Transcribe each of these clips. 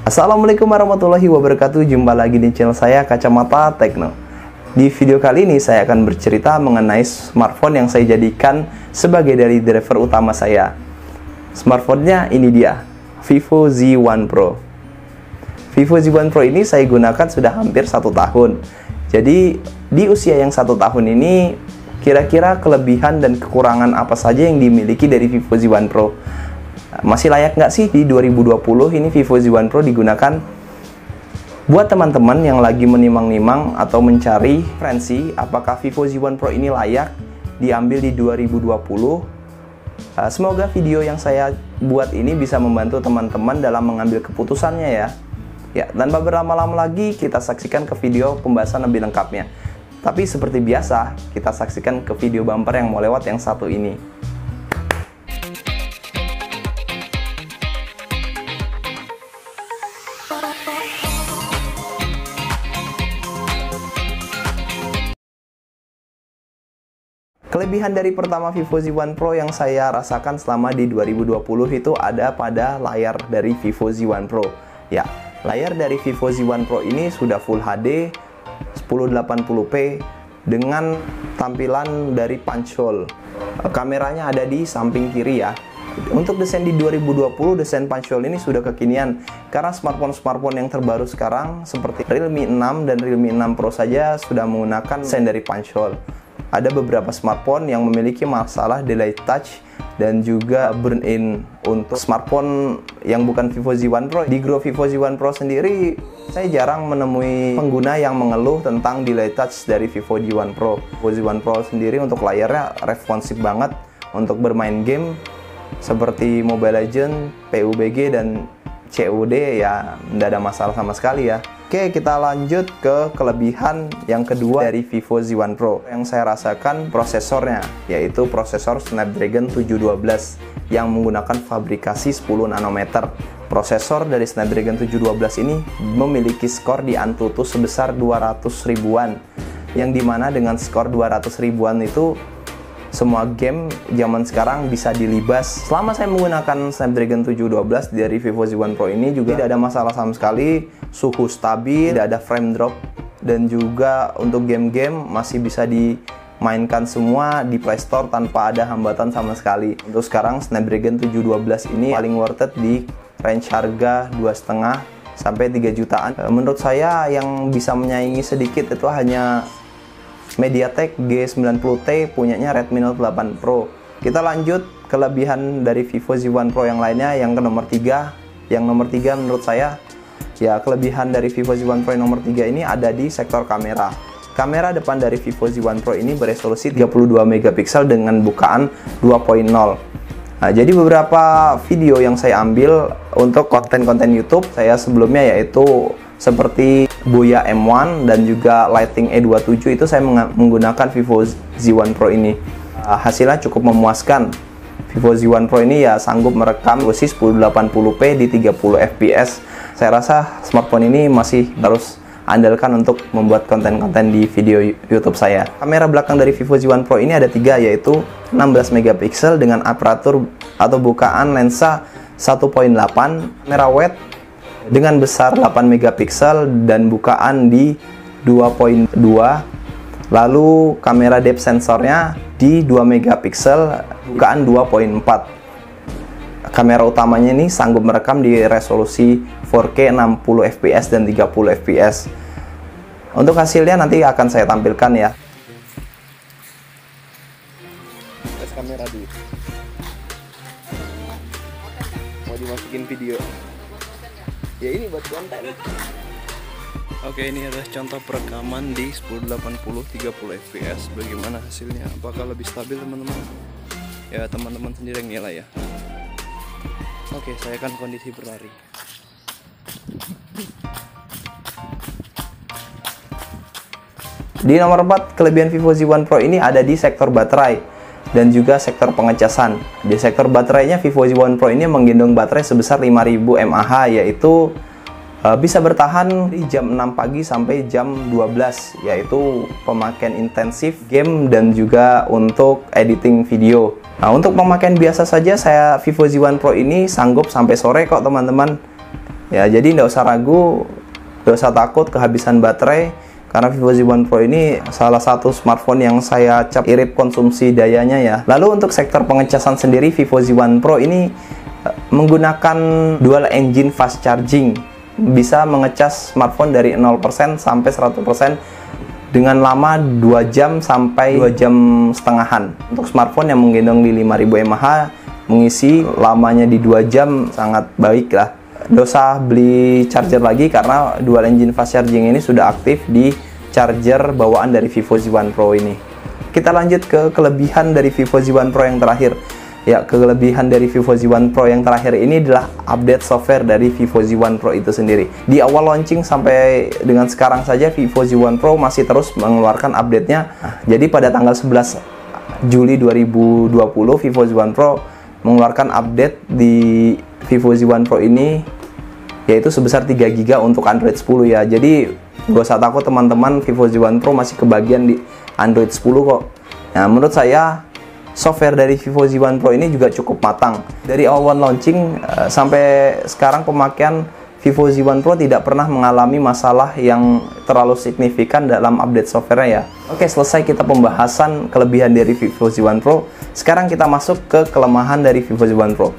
Assalamualaikum warahmatullahi wabarakatuh. Jumpa lagi di channel saya Kacamata Tekno. Di video kali ini saya akan bercerita mengenai smartphone yang saya jadikan sebagai dari driver utama saya. Smartphone-nya ini dia, Vivo Z1 Pro. Vivo Z1 Pro ini saya gunakan sudah hampir 1 tahun. Jadi di usia yang 1 tahun ini, kira-kira kelebihan dan kekurangan apa saja yang dimiliki dari Vivo Z1 Pro? Masih layak nggak sih di 2020 ini Vivo Z1 Pro digunakan? Buat teman-teman yang lagi menimang-nimang atau mencari referensi apakah Vivo Z1 Pro ini layak diambil di 2020, semoga video yang saya buat ini bisa membantu teman-teman dalam mengambil keputusannya ya. Ya, tanpa berlama-lama lagi kita saksikan ke video pembahasan lebih lengkapnya. Tapi seperti biasa, kita saksikan ke video bumper yang mau lewat yang satu ini. Kelebihan dari pertama Vivo Z1 Pro yang saya rasakan selama di 2020 itu ada pada layar dari Vivo Z1 Pro. Ya, layar dari Vivo Z1 Pro ini sudah Full HD 1080p dengan tampilan dari punch hole. Kameranya ada di samping kiri ya. Untuk desain di 2020, desain punch hole ini sudah kekinian karena smartphone-smartphone yang terbaru sekarang seperti Realme 6 dan Realme 6 Pro saja sudah menggunakan desain dari punch hole. Ada beberapa smartphone yang memiliki masalah delay touch dan juga burn-in. Untuk smartphone yang bukan Vivo Z1 Pro, di grup Vivo Z1 Pro sendiri, saya jarang menemui pengguna yang mengeluh tentang delay touch dari Vivo Z1 Pro. Vivo Z1 Pro sendiri untuk layarnya responsif banget untuk bermain game seperti Mobile Legends, PUBG, dan COD ya, tidak ada masalah sama sekali ya. Oke, kita lanjut ke kelebihan yang kedua dari Vivo Z1 Pro. Yang saya rasakan prosesornya, yaitu prosesor Snapdragon 712 yang menggunakan fabrikasi 10 nanometer. Prosesor dari Snapdragon 712 ini memiliki skor di Antutu sebesar 200 ribuan, yang dimana dengan skor 200 ribuan itu semua game zaman sekarang bisa dilibas. Selama saya menggunakan Snapdragon 712 dari Vivo Z1 Pro ini juga tidak ada masalah sama sekali, suhu stabil, tidak ada frame drop, dan juga untuk game-game masih bisa dimainkan semua di Play Store tanpa ada hambatan sama sekali. Untuk sekarang Snapdragon 712 ini paling worth it di range harga 2,5 sampai 3 jutaan. Menurut saya yang bisa menyaingi sedikit itu hanya MediaTek G90T punyanya Redmi Note 8 Pro. Kita lanjut kelebihan dari Vivo Z1 Pro yang lainnya, yang ke nomor 3. Yang nomor 3 menurut saya, ya kelebihan dari Vivo Z1 Pro yang nomor 3 ini ada di sektor kamera. Kamera depan dari Vivo Z1 Pro ini beresolusi 32 megapiksel dengan bukaan 2.0. Nah, jadi beberapa video yang saya ambil untuk konten-konten YouTube saya sebelumnya, yaitu seperti Boya M1 dan juga Lighting E27, itu saya menggunakan Vivo Z1 Pro ini. Hasilnya cukup memuaskan. Vivo Z1 Pro ini ya sanggup merekam resolusi 1080p di 30 fps. Saya rasa smartphone ini masih harus andalkan untuk membuat konten-konten di video YouTube saya. Kamera belakang dari Vivo Z1 Pro ini ada 3, yaitu 16 megapiksel dengan aparatur atau bukaan lensa 1.8, kamera wide dengan besar 8 megapiksel dan bukaan di 2.2, lalu kamera depth sensornya di 2 megapiksel, bukaan 2.4. Kamera utamanya ini sanggup merekam di resolusi 4K 60 fps dan 30 fps. Untuk hasilnya nanti akan saya tampilkan ya. Tes kamera dulu. Mau dimasukin video. Ya ini buat konten. Oke, ini adalah contoh perekaman di 1080 30 fps. Bagaimana hasilnya? Apakah lebih stabil teman-teman? Ya teman-teman sendiri yang nilai ya. Oke, saya akan kondisi berlari. Di nomor 4, kelebihan Vivo Z1 Pro ini ada di sektor baterai dan juga sektor pengecasan. Di sektor baterainya, Vivo Z1 Pro ini menggendong baterai sebesar 5000 mAh, yaitu bisa bertahan di jam 6 pagi sampai jam 12, yaitu pemakaian intensif game dan juga untuk editing video. Nah, untuk pemakaian biasa saja, Vivo Z1 Pro ini sanggup sampai sore kok teman-teman. Ya, jadi nggak usah ragu, nggak usah takut kehabisan baterai, karena Vivo Z1 Pro ini salah satu smartphone yang saya cap irit konsumsi dayanya ya. Lalu untuk sektor pengecasan sendiri, Vivo Z1 Pro ini menggunakan dual engine fast charging, bisa mengecas smartphone dari 0% sampai 100% dengan lama 2 jam sampai 2 jam setengahan. Untuk smartphone yang menggendong di 5000 mAh, mengisi lamanya di 2 jam sangat baik lah. Nggak usah beli charger lagi karena dual engine fast charging ini sudah aktif di charger bawaan dari Vivo Z1 Pro ini. Kita lanjut ke kelebihan dari Vivo Z1 Pro yang terakhir. Ya, kelebihan dari Vivo Z1 Pro yang terakhir ini adalah update software dari Vivo Z1 Pro itu sendiri. Di awal launching sampai dengan sekarang saja, Vivo Z1 Pro masih terus mengeluarkan update-nya. Jadi pada tanggal 11 Juli 2020, Vivo Z1 Pro mengeluarkan update di Vivo Z1 Pro ini, yaitu sebesar 3 GB untuk Android 10 ya. Jadi gak usah takut teman-teman, Vivo Z1 Pro masih kebagian di Android 10 kok. Nah, menurut saya software dari Vivo Z1 Pro ini juga cukup matang. Dari awal launching sampai sekarang pemakaian Vivo Z1 Pro tidak pernah mengalami masalah yang terlalu signifikan dalam update software ya. Oke, selesai kita pembahasan kelebihan dari Vivo Z1 Pro. Sekarang kita masuk ke kelemahan dari Vivo Z1 Pro.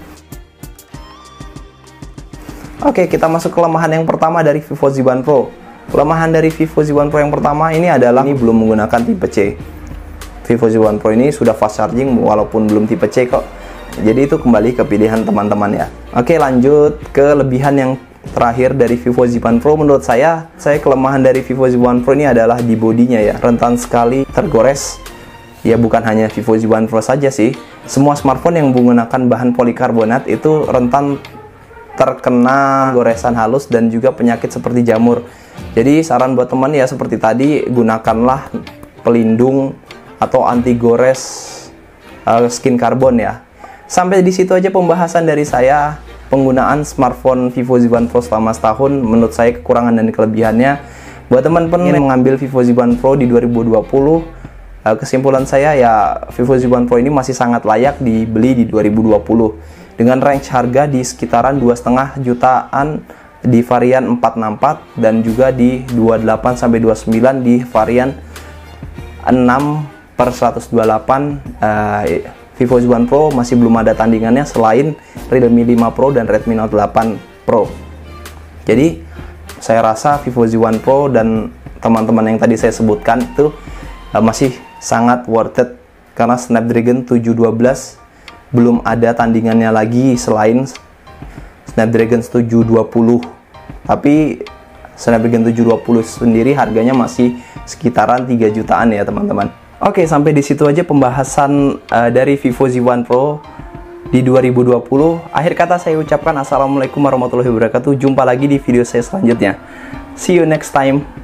Oke, kita masuk ke kelemahan yang pertama dari Vivo Z1 Pro. Kelemahan dari Vivo Z1 Pro yang pertama ini adalah ini belum menggunakan tipe C. Vivo Z1 Pro ini sudah fast charging walaupun belum tipe C kok. Jadi itu kembali ke pilihan teman-teman ya. Oke, lanjut ke kelebihan yang terakhir dari Vivo Z1 Pro. Menurut saya kelemahan dari Vivo Z1 Pro ini adalah di bodinya ya. Rentan sekali tergores. Ya, bukan hanya Vivo Z1 Pro saja sih. Semua smartphone yang menggunakan bahan polikarbonat itu rentan terkena goresan halus dan juga penyakit seperti jamur. Jadi saran buat teman ya seperti tadi, gunakanlah pelindung atau anti gores skin carbon ya. Sampai di situ aja pembahasan dari saya penggunaan smartphone Vivo Z1 Pro selama setahun. Menurut saya kekurangan dan kelebihannya. Buat teman-teman yang mengambil Vivo Z1 Pro di 2020, kesimpulan saya ya Vivo Z1 Pro ini masih sangat layak dibeli di 2020 dengan range harga di sekitaran 2,5 jutaan di varian 464 dan juga di 28 sampai 29 di varian 6/128. Vivo Z1 Pro masih belum ada tandingannya selain Realme 5 Pro dan Redmi Note 8 Pro. Jadi saya rasa Vivo Z1 Pro dan teman-teman yang tadi saya sebutkan itu masih sangat worth it karena Snapdragon 712 belum ada tandingannya lagi selain Snapdragon 720. Tapi Snapdragon 720 sendiri harganya masih sekitaran 3 jutaan ya teman-teman. Oke, sampai di situ aja pembahasan dari Vivo Z1 Pro di 2020. Akhir kata saya ucapkan assalamualaikum warahmatullahi wabarakatuh. Jumpa lagi di video saya selanjutnya. See you next time.